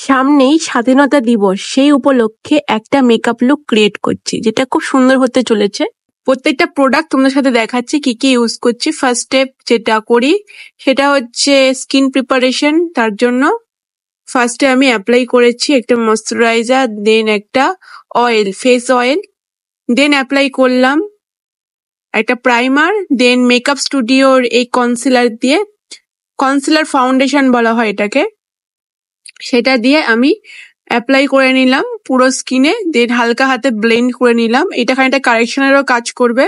সামনেই স্বাধীনতা দিবস, সেই উপলক্ষে একটা মেকআপ লুক ক্রিয়েট করছি যেটা খুব সুন্দর হতে চলেছে। প্রত্যেকটা প্রোডাক্ট তোমাদের সাথে দেখাচ্ছি কি কি ইউজ করছি। ফার্স্ট স্টেপ যেটা করি সেটা হচ্ছে স্কিন প্রিপারেশন। তার জন্য ফার্স্টে আমি অ্যাপ্লাই করেছি একটা ময়শ্চারাইজার, দেন একটা oil, face oil, then apply করলাম একটা প্রাইমার, দেন মেকআপ স্টুডিওর এই কনসিলার দিয়ে, কনসিলার ফাউন্ডেশন বলা হয় এটাকে, সেটা দিয়ে আমি অ্যাপ্লাই করে নিলাম পুরো স্কিনে। দেন হালকা হাতে ব্লেন্ড করে নিলাম, এটা খানিকটা কারেকশনেরও কাজ করবে।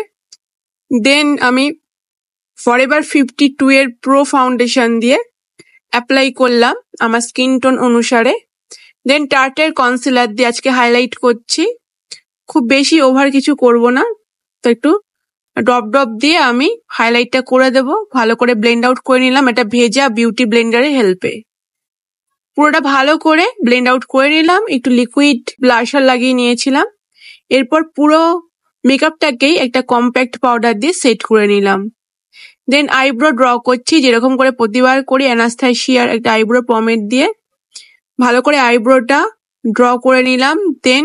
দেন আমি ফরএভার 52 এর প্রো ফাউন্ডেশন দিয়ে অ্যাপ্লাই করলাম আমার স্কিন টোন অনুসারে। দেন টার্টের কনসিলার দিয়ে আজকে হাইলাইট করছি, খুব বেশি ওভার কিছু করব না, তো একটু ড্রপ ড্রপ দিয়ে আমি হাইলাইটটা করে দেব। ভালো করে ব্লেন্ড আউট করে নিলাম এটা ভেজা বিউটি ব্লেন্ডারের হেল্পে। পুরোটা ভালো করে ব্লেন্ড আউট করে নিলাম, একটু লিকুইড ব্লাশার লাগিয়ে নিয়েছিলাম। এরপর পুরো মেকআপটাকেই একটা কম্প্যাক্ট পাউডার দিয়ে সেট করে নিলাম। দেন আইব্রো ড্র করছি যেরকম করে প্রতিবার করি, অ্যানাস্থাসিয়ার একটা আইব্রো পমেড দিয়ে ভালো করে আইব্রোটা ড্র করে নিলাম। দেন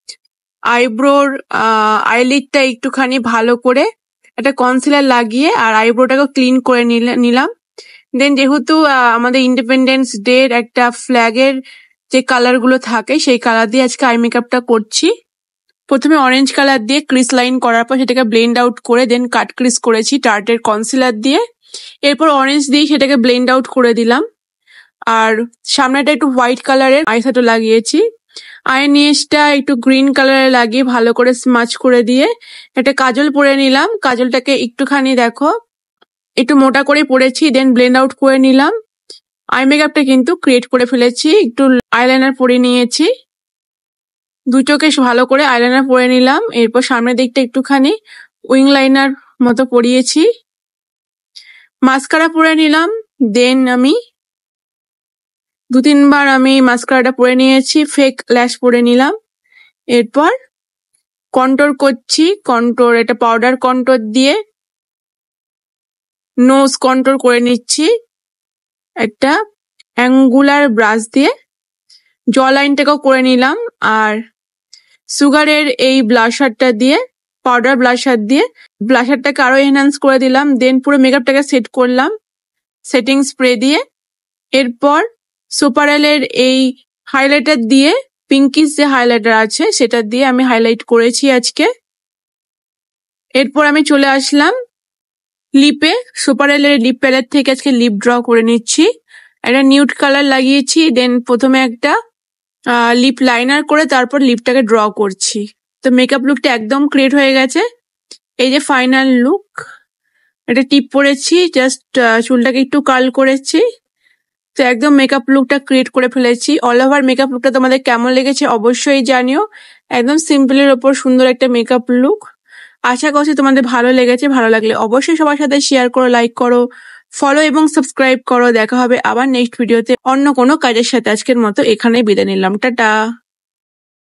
আইব্রোর আইলিডটা একটুখানি ভালো করে একটা কনসিলার লাগিয়ে আর আইব্রোটাকে ক্লিন করে নিলাম। দেন যেহেতু আমাদের ইন্ডিপেন্ডেন্স ডে এর একটা ফ্ল্যাগের যে কালার গুলো থাকে সেই কালার দিয়ে আজকে আই মেকআপটা করছি। প্রথমে অরেঞ্জ কালার দিয়ে ক্রিস লাইন করার পর সেটাকে ব্লেন্ড আউট করে দেন কাট ক্রিস করেছি টার্টের কনসিলার দিয়ে। এরপর অরেঞ্জ দিয়ে সেটাকে ব্লেন্ড আউট করে দিলাম। আর সামনেটা একটু হোয়াইট কালারের আইশ্যাডো লাগিয়েছি। আইনিশটা একটু গ্রিন কালারে লাগিয়ে ভালো করে স্মাচ করে দিয়ে একটা কাজল পরে নিলাম। কাজলটাকে একটুখানি দেখো একটু মোটা করে পরেছি, দেন ব্লেন্ড আউট করে নিলাম। আই মেকআপটা কিন্তু ক্রিয়েট করে ফেলেছি, একটু আইলাইনার পরে নিয়েছি, দু চোখে ভালো করে আইলাইনার পরে নিলাম। এরপর সামনের দিকটা একটুখানি উইং লাইনার মতো পরিয়েছি, মাস্কারা পরে নিলাম। দেন আমি 2-3 বার আমি মাস্কারাটা পরে নিয়েছি, ফেক ল্যাশ পরে নিলাম। এরপর কন্ট্রোর করছি, কন্ট্রোর এটা পাউডার কন্ট্রোর দিয়ে নোজ কন্ট্রোর করে নিচ্ছি একটা অ্যাঙ্গুলার ব্রাশ দিয়ে। জ লাইনটাকেও করে নিলাম আর সুগারের এই ব্লাশারটা দিয়ে, পাউডার ব্লাশার দিয়ে ব্লাশারটাকে আরো এনহ্যান্স করে দিলাম। দেন পুরো মেকআপটাকে সেট করলাম সেটিং স্প্রে দিয়ে। এরপর সুপারেলের এই হাইলাইটার দিয়ে, পিঙ্কিশ যে হাইলাইটার আছে সেটা দিয়ে আমি হাইলাইট করেছি আজকে। এরপর আমি চলে আসলাম লিপে, সুপারেলের লিপ প্যালেট থেকে আজকে লিপ ড্র করে নিচ্ছি। একটা নিউড কালার লাগিয়েছি, দেন প্রথমে একটা লিপ লাইনার করে তারপর লিপটাকে ড্র করছি। তো মেকআপ লুকটা একদম ক্রিয়েট হয়ে গেছে। এই যে ফাইনাল লুক, একটা টিপ পরেছি, জাস্ট চুলটাকে একটু কার্ল করেছি। তো একদম মেকআপ লুকটা ক্রিয়েট করে ফেলেছি। অল ওভার মেকআপ লুকটা তোমাদের কেমন লেগেছে অবশ্যই জানিও। একদম সিম্পলের ওপর সুন্দর একটা মেকআপ লুক। আশা করছি তোমাদের ভালো লেগেছে। ভালো লাগলে অবশ্যই সবার সাথে শেয়ার করো, লাইক করো, ফলো এবং সাবস্ক্রাইব করো। দেখা হবে আবার নেক্সট ভিডিওতে অন্য কোনো কাজের সাথে। আজকের মতো এখানেই বিদায় নিলাম, টাটা।